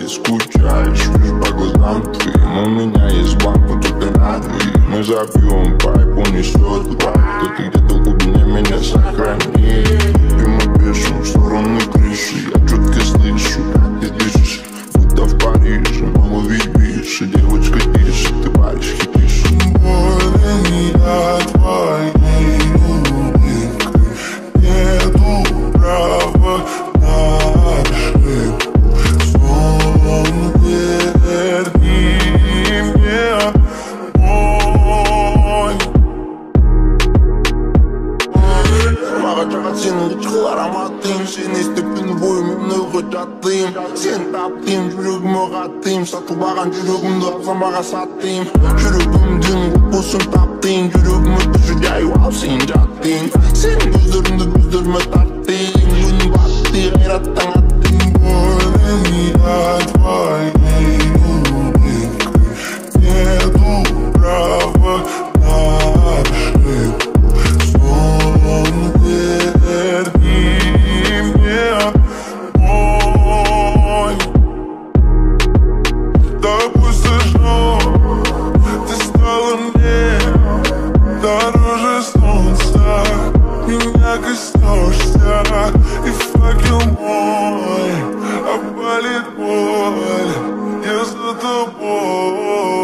или скучаешь, вижу по глазам твоим. У меня есть банк, но только на двоих. Мы забьем пайп, он несет вайп. Да ты где-то в глубине меня сохрани. И мы пишем в стороны крыши. Я четко слышу, как ты дышишь, будто в Париже. Мол, увидишь, и девочка тише, ты варишь, хитришь. Болен я твоей улыбкой, нету права на ошибку. Сон верни мне мой. Mağaçağa çıkılar amatayım. Seni istepin boyumunu kocattayım. Sen taptayım, жүрегіме қаттayım. Сатылбаған жүрегімді абзамаға саттayım. Жүрегімдің құпысын таптayım. Жүрегіме түшіде аюал сен жаттayım. Сенің көздеріме тарттayım. Күн батты, қайраттан аттayım. Болен я твоей улыбкой, нету права на ошибку. Сон верни мне мой. Тобой сожжён, ты стала мне дороже солнца. Меня коснешься, и факел мой опалит боль. Я за тобой.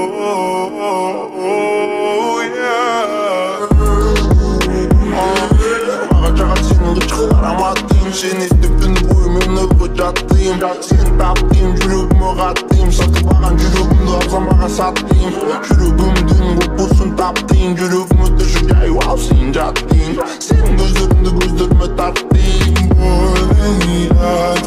Çıkılar amatayım. Seni istepin boyumunu kocattayım. Sen taptayım, жүрегіме қаттayım. Сатылбаған жүрегімді абзамаға саттayım. Жүрегімдің құпысын таптayım. Жүрегіме түшіде аюал сен жаттayım. Сенің көздеріме тарттayım. Болен я